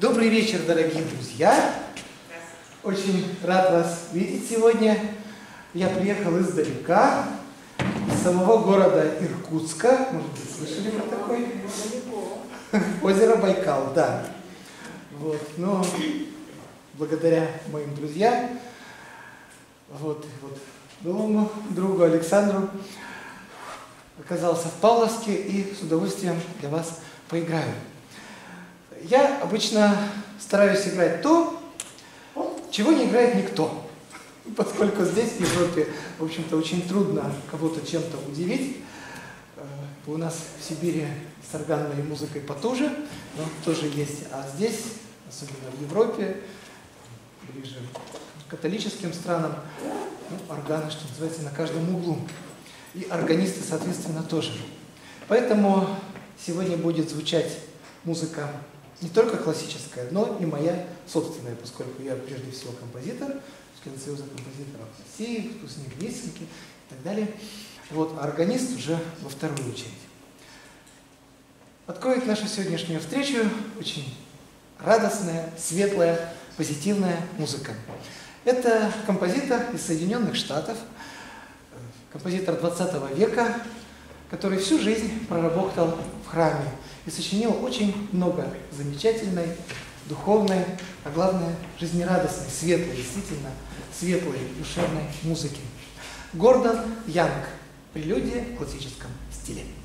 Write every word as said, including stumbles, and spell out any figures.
Добрый вечер, дорогие друзья! Очень рад вас видеть сегодня. Я приехал издалека, из самого города Иркутска. Может быть, слышали про такой? Озеро Байкал, да. Вот. Но благодаря моим друзьям, вот, вот, новому другу Александру, оказался в Павловске и с удовольствием для вас поиграю. Я обычно стараюсь играть то, чего не играет никто, поскольку здесь, в Европе, в общем-то, очень трудно кого-то чем-то удивить. У нас в Сибири с органной музыкой потуже, но тоже есть, а здесь, особенно в Европе, ближе к католическим странам, ну, органы, что называется, на каждом углу. И органисты, соответственно, тоже. Поэтому сегодня будет звучать музыка не только классическая, но и моя собственная, поскольку я прежде всего композитор, член Союза композиторов России, выпускник Лесенки и так далее. Вот, а органист уже во вторую очередь. Откроет нашу сегодняшнюю встречу очень радостная, светлая, позитивная музыка. Это композитор из Соединенных Штатов, композитор двадцатого века, который всю жизнь проработал в храме и сочинил очень много замечательной, духовной, а главное, жизнерадостной, светлой, действительно светлой, душевной музыки. Гордон Янг. Прелюдия в классическом стиле.